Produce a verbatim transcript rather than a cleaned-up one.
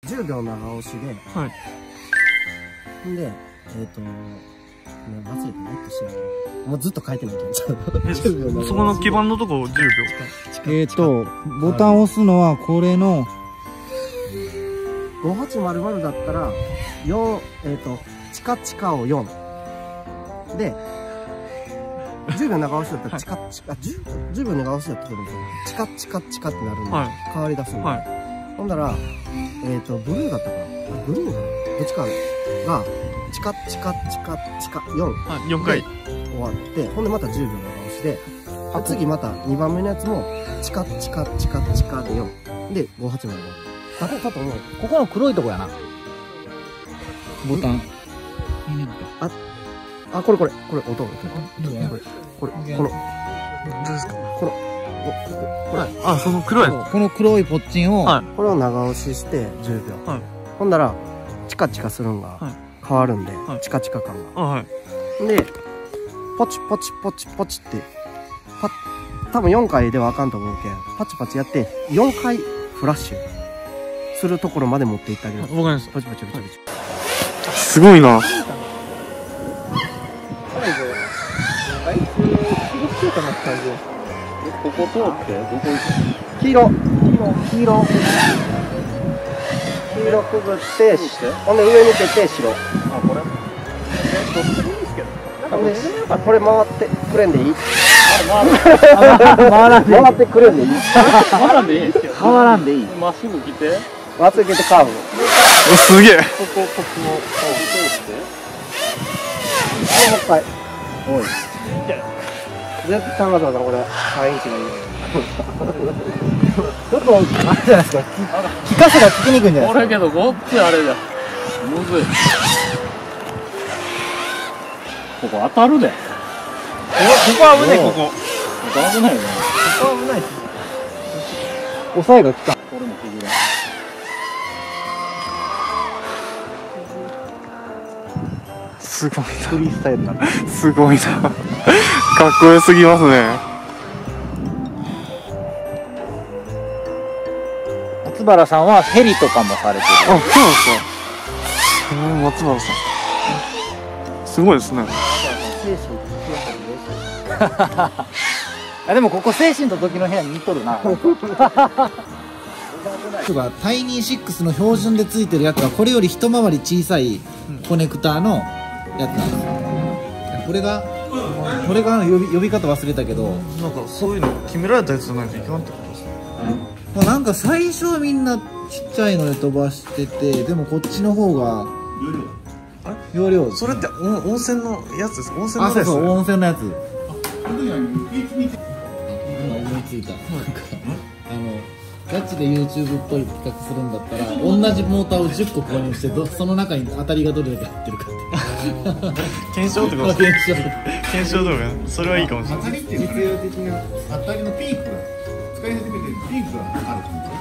じゅうびょう長押しで、はい。んで、えっと、忘れてないとしよう。もうずっと書いてないけど、じゅうびょう。そこの基板のとこじゅうびょう。 えっと、ボタンを押すのはこれの、 ごはちまるまるだったら、よん、えっと、チカチカをよん。で、じゅうびょう長押しだったらチカチカ、じゅうびょう長押しだったらチカチカチカってなるんで、変わり出すんで。ほんだら、えっと、ブルーだったかなブルーかなどっちかが、チカチカチカチカよん。よんかい。終わって、ほんでまたじゅうびょう長押しで、あ次またにばんめのやつも、チカチカチカチカでよん。で、ごはちまるまる。だと、だと思う。 ここの黒いとこやな。ボタン。 あ、あ、これこれ、これ、音、音。これ、これ、この、どうですかこの、これ、あ、その黒いこの黒いポッチンを、 これを長押ししてじゅうびょう。ほんだら、チカチカするんが変わるんで、チカチカ感が。で、ポチポチポチポチって、パッ、多分よんかいではあかんと思うけん、パチパチやって、よんかいフラッシュするところまで持っていってあげる。わかりました。ポチポチポチポチ。 すごいな。 ここ通ってどこ行く？黄色、黄色、黄色くぐって、ほんで上見てて白。あ、これ？あ、これ回ってくれんでいい？回らんで回ってくれんでいい？ 回らんでいいですけど。回らんでいい。 まっすぐ来て。まっすぐ来てカーブ。 すげえ。こここここを通って。もう一回。おい。絶対高田さんこれサイン値がいい。 ちょっとあれじゃないですか。聞かせが聞きにくいんじゃないですか。 これけどこっちあれだ。むずい。ここ当たるで。ここ危ないここ。 ここ危ないよね。 ここ危ないです。押さえが効かん。 これもくぐらん。 すごいな。 フリースタイルなんだ。 すごいな。かっこよすぎますね。 松原さんはヘリとかもされてる。 あ、そうなんですか。うん、松原さん。すごいですね。 あ、でもここ精神と時の部屋に似とるな。タイニーシックスの標準でついてるやつはこれより一回り小さいコネクターのやつなんですよ。これがこれが呼び呼び方忘れたけど、 なんかそういうの決められたやつじゃないといけないってことですね。 まあなんか最初はみんなちっちゃいので飛ばしてて、でもこっちの方が容量、 それって温泉のやつです。温泉のやつ。 あ、そうそう、温泉のやつ。今思いついた。あのガチで YouTube っぽい企画するんだったら、同じモーターをじゅっこ購入してど、その中に当たりがどれだけ入ってるかって。 検証ってこと検証。 検証動画、それはいいかもしれない。 当たりって実用的な当たりのピークが使い始めてピークがある。